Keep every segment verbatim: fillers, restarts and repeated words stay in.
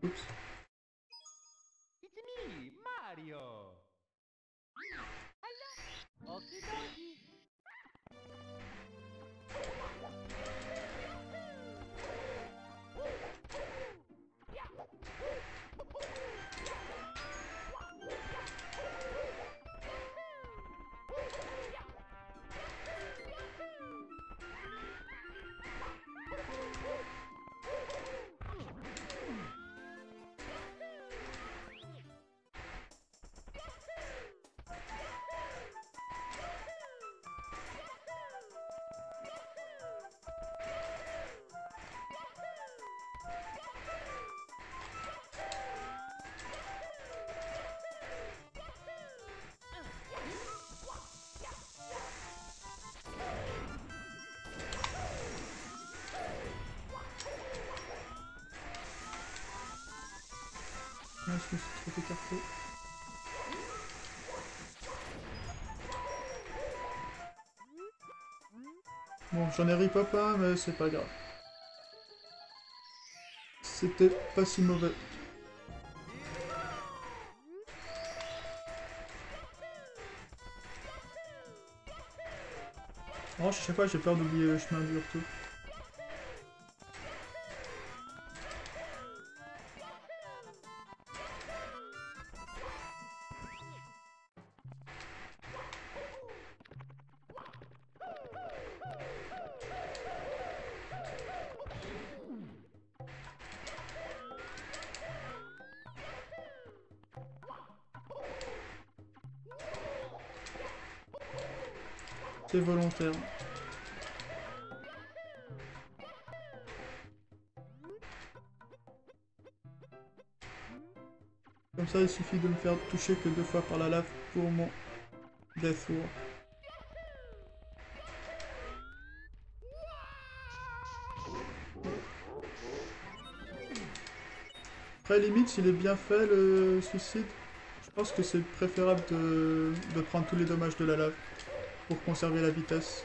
Oups. It's me, Mario. Hello. Okie dokie. Ah, je me suis trop écarté. Bon, j'en ai ripop un, mais c'est pas grave. C'était pas si mauvais. Oh, à chaque fois j'ai peur d'oublier le chemin du retour. C'est volontaire. Comme ça, il suffit de me faire toucher que deux fois par la lave pour mon Death War. Après, limite, s'il est bien fait, le suicide, je pense que c'est préférable de, de prendre tous les dommages de la lave pour conserver la vitesse.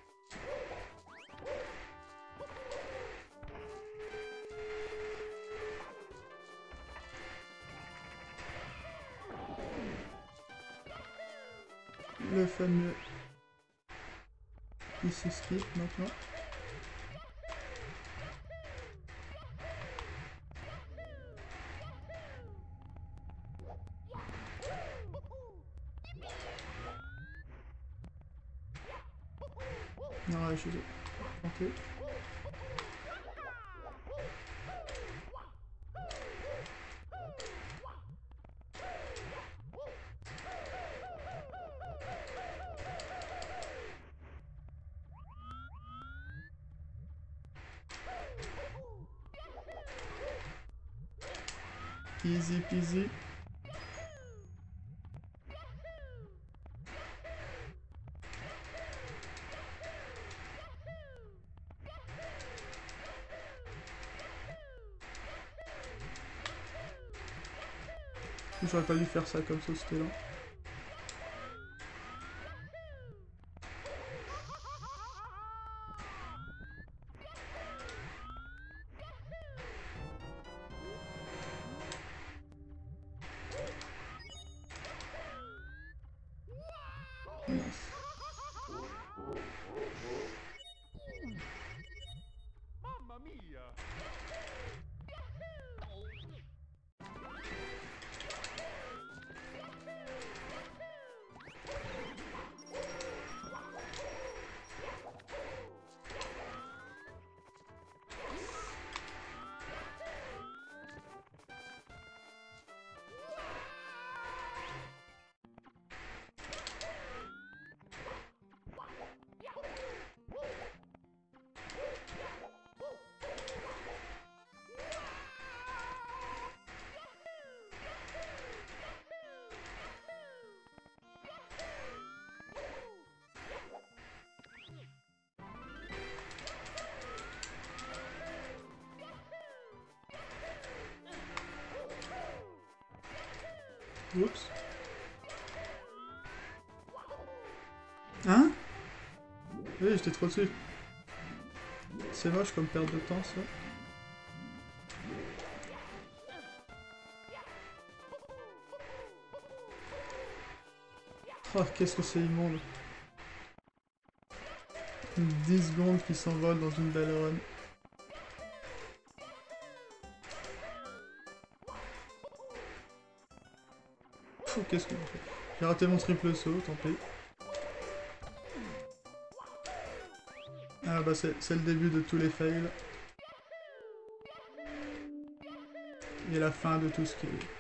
Le fameux ici skip maintenant. Non, ouais, je vais tenter. Easy peasy. J'aurais pas dû faire ça comme ça, c'était lent. Mamma mia. Oups. Hein? Oui, j'étais trop dessus. C'est moche comme perte de temps, ça. Oh, qu'est-ce que c'est immonde. dix secondes qui s'envolent dans une belle run. Pfff, qu'est-ce que j'ai fait? J'ai raté mon triple saut, tant pis. Ah bah c'est le début de tous les fails. Et la fin de tout ce qui est...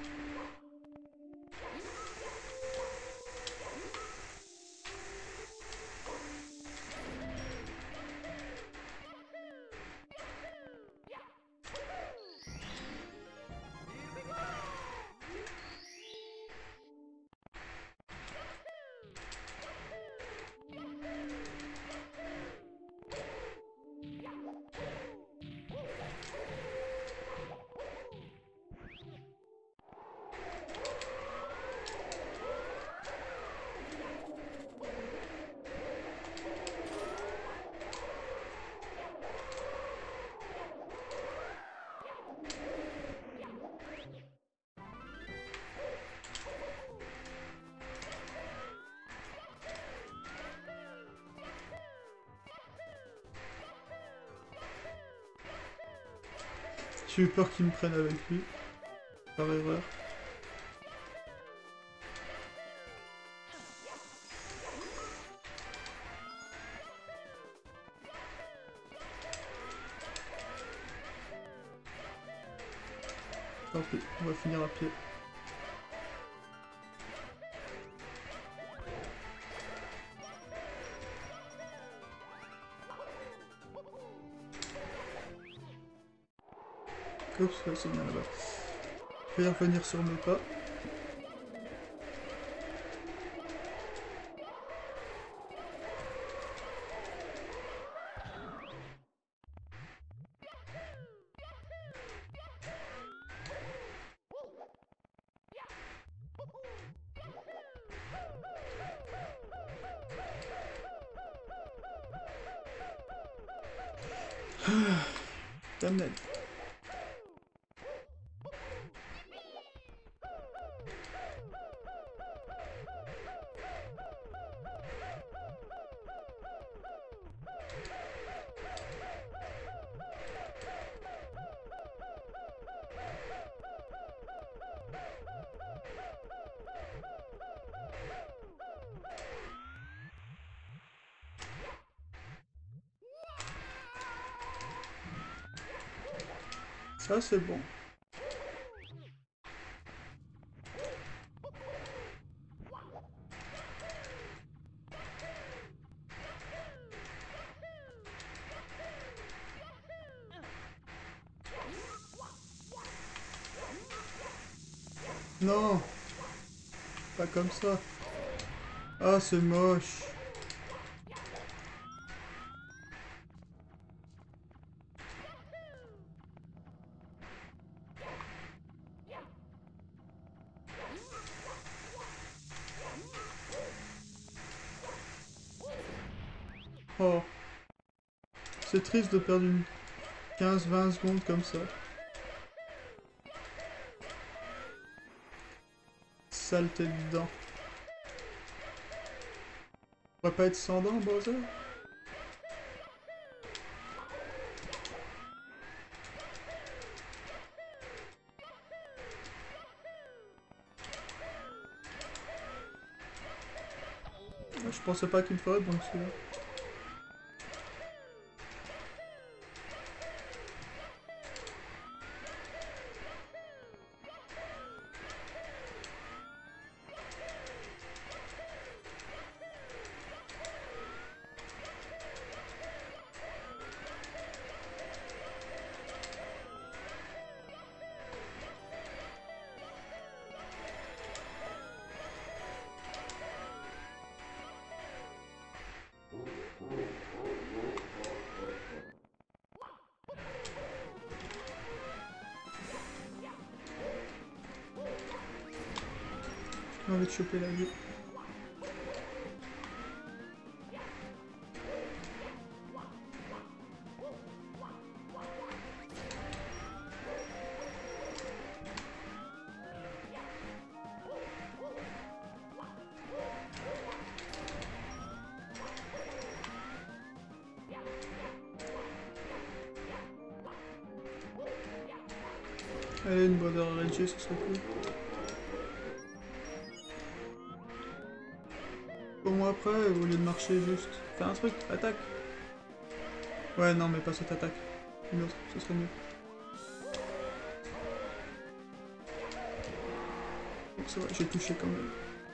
J'ai eu peur qu'il me prenne avec lui, par erreur. Tant pis, on va finir à pied. Oups, c'est bien là-bas. Je vais revenir sur mes pas. Damn. Ça c'est bon. Non, pas comme ça. Ah, c'est moche. Oh, c'est triste de perdre une quinze vingt secondes comme ça. Saleté dedans. On va pas être sans dents, Bowser? Je pensais pas qu'il me ferait bon celui-là. J'ai envie de choper la vie. Allez, une border R N G, ce serait cool. Pour moi après, au lieu de marcher juste, fais un truc, attaque. Ouais, non, mais pas cette attaque. Une autre, ce serait mieux. Donc c'est vrai, j'ai touché quand même.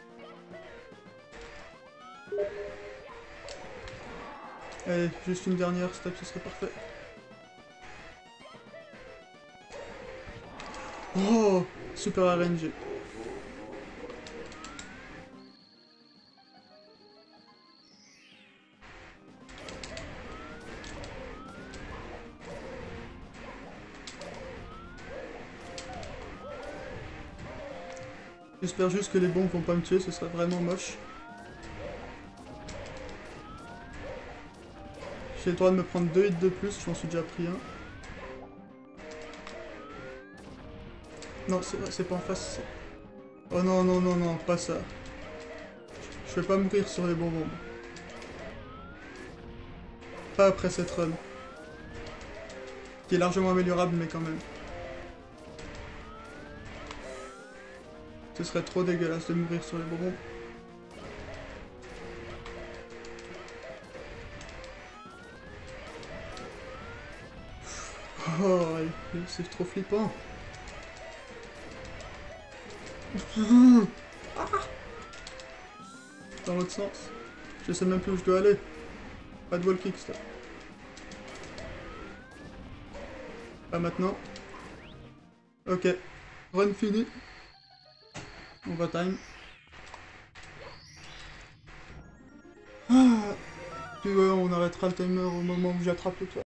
Allez, juste une dernière step, ce serait parfait. Oh, super R N G. J'espère juste que les bombes vont pas me tuer, ce serait vraiment moche. J'ai le droit de me prendre deux hits de plus, j'en suis déjà pris un. Non, c'est pas en face. Oh non, non, non, non, pas ça. Je vais pas mourir sur les bonbons. Pas après cette run. Qui est largement améliorable, mais quand même. Ce serait trop dégueulasse de mourir sur les bonbons. Oh, c'est trop flippant. Ah, dans l'autre sens. Je sais même plus où je dois aller. Pas de wall kick, stop. Pas maintenant. Ok. Run fini. On va time. Ah. Puis ouais, on arrêtera le timer au moment où j'attrape le toit.